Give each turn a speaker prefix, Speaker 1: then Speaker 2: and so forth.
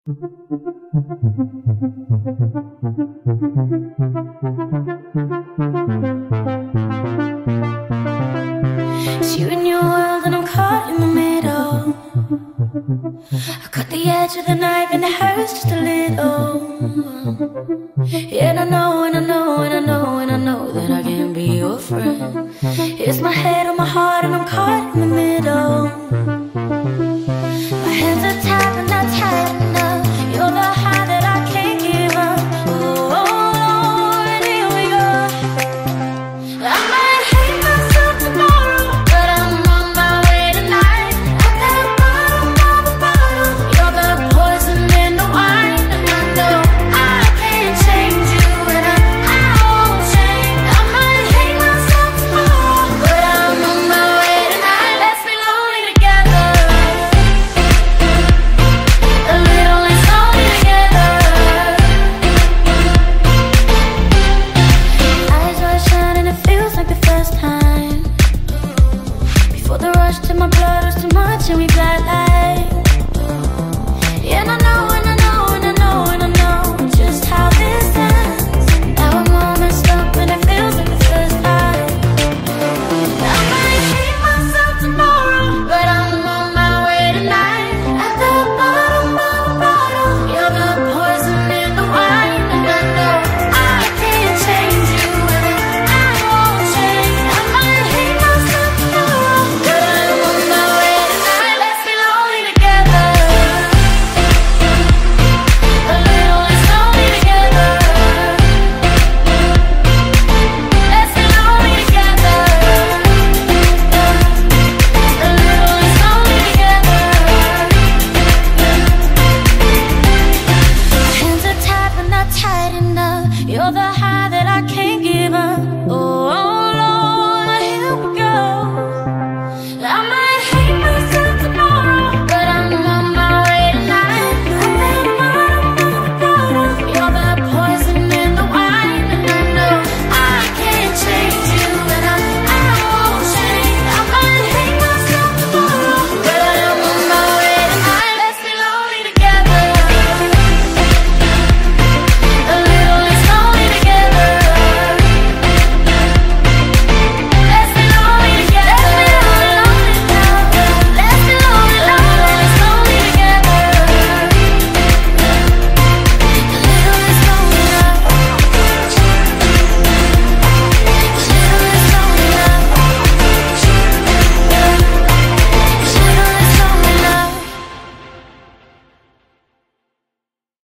Speaker 1: It's you and your world and I'm caught in the middle. I cut the edge of the knife and it hurts just a little. And I know, and I know, and I know, and I know that I can't be your friend. It's my head or my heart and I'm caught in the middle.